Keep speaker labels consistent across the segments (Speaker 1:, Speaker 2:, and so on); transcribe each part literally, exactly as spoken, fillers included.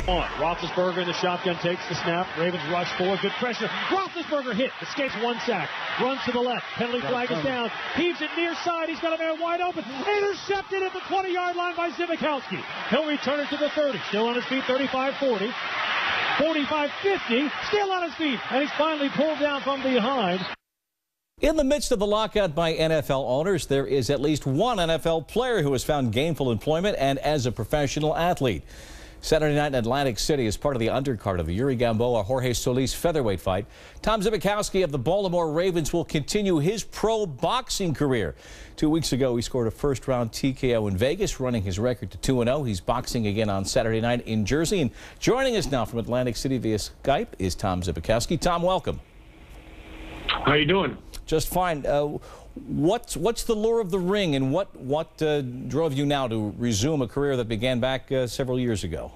Speaker 1: On. Roethlisberger in the shotgun takes the snap. Ravens rush forward. Good pressure. Roethlisberger hit. Escapes one sack. Runs to the left. Penalty flag is down. Heaves it near side. He's got a man wide open. Intercepted at the twenty-yard line by Zbikowski. He'll return it to the thirty. Still on his feet. thirty-five forty. forty-five fifty. Still on his feet. And he's finally pulled down from behind.
Speaker 2: In the midst of the lockout by N F L owners, there is at least one N F L player who has found gainful employment and as a professional athlete. Saturday night in Atlantic City is part of the undercard of the Yuri Gamboa-Jorge Solis featherweight fight. Tom Zbikowski of the Baltimore Ravens will continue his pro boxing career. Two weeks ago, he scored a first-round T K O in Vegas, running his record to two and oh. He's boxing again on Saturday night in Jersey. And joining us now from Atlantic City via Skype is Tom Zbikowski. Tom, welcome.
Speaker 3: How you doing? Just
Speaker 2: fine. Uh, what's what's the lure of the ring, and what what uh, drove you now to resume a career that began back uh, several years ago?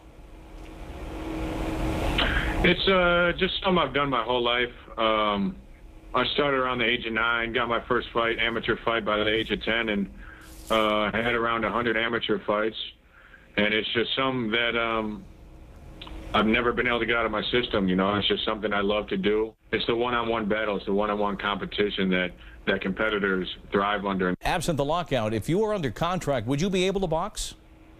Speaker 3: It's uh, just something I've done my whole life. Um, I started around the age of nine, got my first fight, amateur fight, by the age of ten, and uh, I had around one hundred amateur fights. And it's just something that um, I've never been able to get out of my system. You know, it's just something I love to do. It's the one-on-one battle. It's the one-on-one competition that, that competitors thrive under.
Speaker 2: Absent the lockout, if you were under contract, would you be able to box?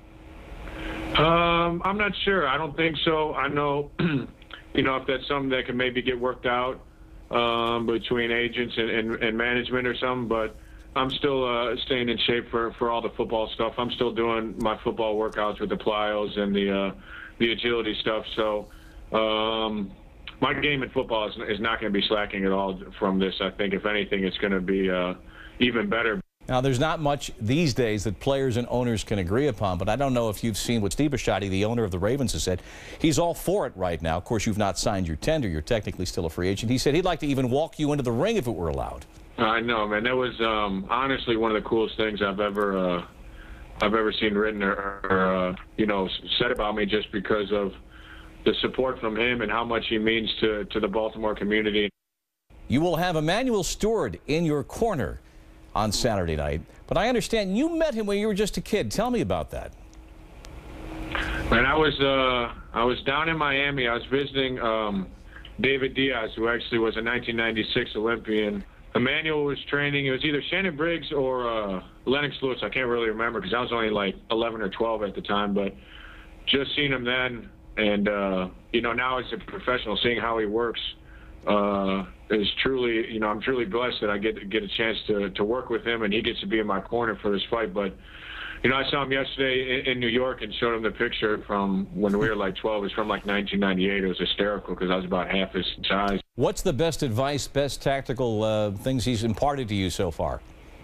Speaker 3: Um, I'm not sure. I don't think so. I know, you know, if that's something that can maybe get worked out um, between agents and, and, and management or something, but I'm still uh, staying in shape for, for all the football stuff. I'm still doing my football workouts with the plyos and the, uh, the agility stuff. So um, my game in football is, is not going to be slacking at all from this. I think, if anything, it's going to be uh, even better.
Speaker 2: Now, there's not much these days that players and owners can agree upon, but I don't know if you've seen what Steve Bisciotti, the owner of the Ravens, has said. He's all for it right now. Of course, you've not signed your tender. You're technically still a free agent. He said he'd like to even walk you into the ring if it were allowed.
Speaker 3: I know, man. That was um, honestly one of the coolest things I've ever uh, I've ever seen written or, or uh, you know, said about me, just because of the support from him and how much he means to, to the Baltimore community.
Speaker 2: You will have Emmanuel Stewart in your corner on Saturday night, but I understand you met him when you were just a kid. Tell me about that.
Speaker 3: Man, I was uh, I was down in Miami. I was visiting um, David Diaz, who actually was a nineteen ninety-six Olympian. Emmanuel was training. It was either Shannon Briggs or uh, Lennox Lewis. I can't really remember because I was only like eleven or twelve at the time. But just seeing him then, and uh, you know, now as a professional, seeing how he works uh, is truly, you know, I'm truly blessed that I get get a chance to to work with him, and he gets to be in my corner for this fight. But you know, I saw him yesterday in, in New York and showed him the picture from when we were like twelve. It was from like nineteen ninety-eight. It was hysterical because I was about half his size.
Speaker 2: What's the best advice, best tactical uh, things he's imparted to you so far?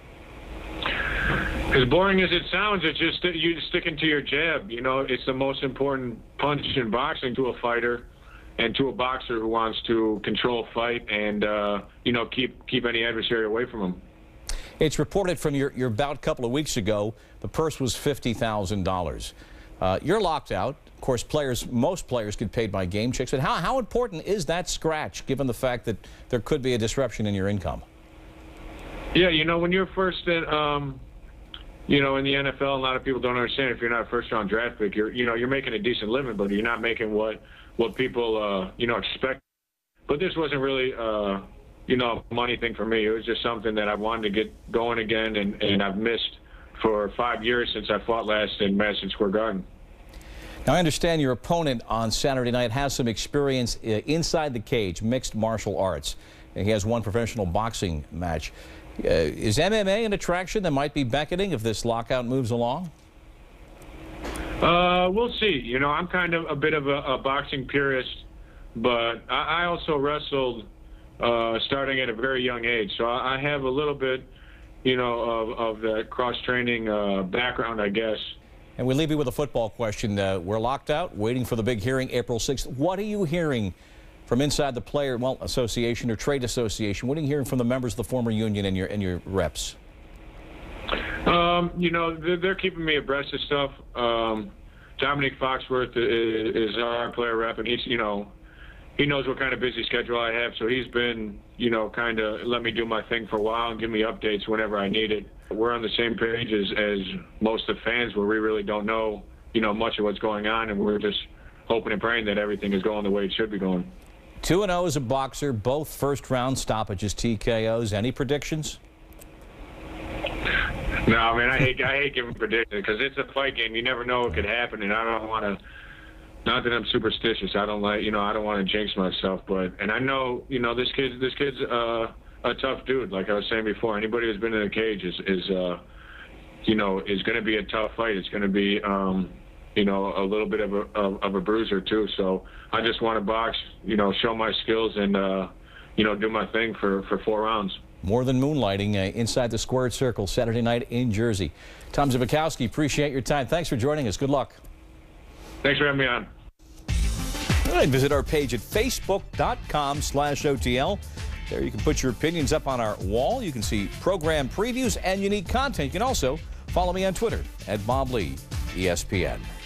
Speaker 3: As boring as it sounds, it's just that you sticking to your jab. You know, it's the most important punch in boxing to a fighter and to a boxer who wants to control fight and, uh, you know, keep keep any adversary away from him.
Speaker 2: It's reported from your, your bout a couple of weeks ago, the purse was fifty thousand dollars. Uh, you're locked out. Of course, players, most players get paid by game checks. But how, how important is that scratch, given the fact that there could be a disruption in your income?
Speaker 3: Yeah, you know, when you're first in, um, you know, in the N F L, a lot of people don't understand if you're not a first-round draft pick, you're, you know, you're making a decent living, but you're not making what, what people, uh, you know, expect. But this wasn't really, uh, you know, a money thing for me. It was just something that I wanted to get going again, and, and I've missed for five years since I fought last in Madison Square Garden.
Speaker 2: Now, I understand your opponent on Saturday night has some experience inside the cage, mixed martial arts. And he has one professional boxing match. Uh, is M M A an attraction that might be beckoning if this lockout moves along?
Speaker 3: Uh, we'll see. You know, I'm kind of a bit of a, a boxing purist, but I, I also wrestled uh, starting at a very young age. So I, I have a little bit, you know, of, of the cross-training uh, background, I guess.
Speaker 2: And we leave you with a football question. Uh, we're locked out, waiting for the big hearing April sixth. What are you hearing from inside the player, well, association or trade association? What are you hearing from the members of the former union and your and your reps?
Speaker 3: Um, you know, they're, they're keeping me abreast of stuff. Um, Dominic Foxworth is, is our player rep, and he's, you know, he knows what kind of busy schedule I have, so he's been, you know, kind of let me do my thing for a while and give me updates whenever I need it. We're on the same page as, as most of the fans, where we really don't know, you know, much of what's going on, and we're just hoping and praying that everything is going the way it should be going.
Speaker 2: two and oh as a boxer, both first-round stoppages, T K Os. Any predictions?
Speaker 3: No, man, I hate I hate giving predictions because it's a fight game. You never know what could happen, and I don't want to. Not that I'm superstitious. I don't like, you know, I don't want to jinx myself, but and I know, you know, this kid, this kid's uh, a tough dude. Like I was saying before, anybody who's been in a cage is, is uh, you know, is going to be a tough fight. It's going to be, um, you know, a little bit of a of, of a bruiser too. So I just want to box, you know, show my skills and, uh, you know, do my thing for for four rounds.
Speaker 2: More than moonlighting uh, inside the squared circle Saturday night in Jersey. Tom Zbikowski, appreciate your time. Thanks for joining us. Good luck.
Speaker 3: Thanks for having me on.
Speaker 2: All right, visit our page at facebook dot com slash O T L. There you can put your opinions up on our wall. You can see program previews and unique content. You can also follow me on Twitter at Bob Lee, E S P N.